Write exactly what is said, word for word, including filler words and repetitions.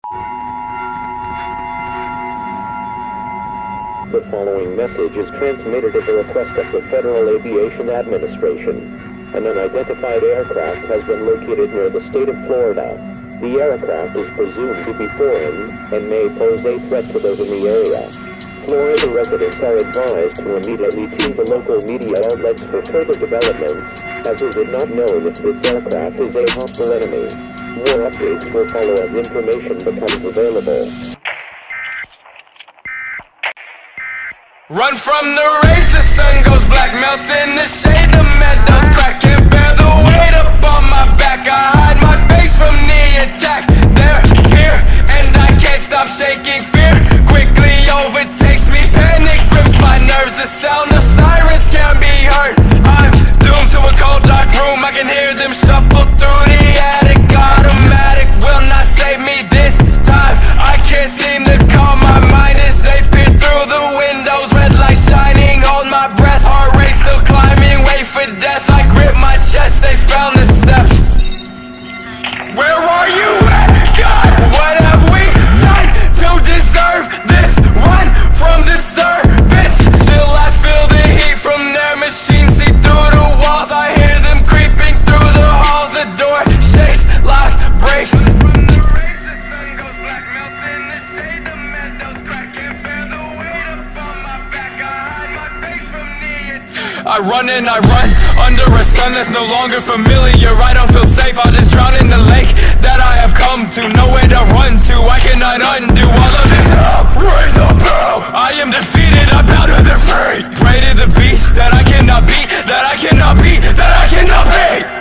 The following message is transmitted at the request of the Federal Aviation Administration. An unidentified aircraft has been located near the state of Florida. The aircraft is presumed to be foreign and may pose a threat to those in the area. Florida residents are advised to immediately tune the local media outlets for further developments, as it is not known if this aircraft is a hostile enemy. More updates will follow as information becomes available. Run from the rays, the sun goes black, melt in the shade, the meadows crack, can't bear the weight up on my back, I hide my face from the attack, they're here, and I can't stop shaking, fear quickly overtakes me, panic grips my nerves, the sound of sirens can't be heard, I'm doomed to a cold dark room, I can hear them shuffle through the attic, automatic will not save me this time, I can't seem to calm my mind as they peer through the windows, red light shining, hold my breath, heart rate still climbing, wait for death, I grip my chest, they found the steps. Where are you at, God? What have we done to deserve this? Run from the serpents, still I feel the heat from their machines, see through the walls, I hear them creeping through the halls, the door shakes, lock breaks. I run and I run under a sun that's no longer familiar. I don't feel safe, I'll just drown in the lake that I have come to. Nowhere to run to, I cannot undo all of this hell. Raise the bell, I am defeated, I bow to their fate. Pray to the beast that I cannot beat, that I cannot beat, that I cannot beat.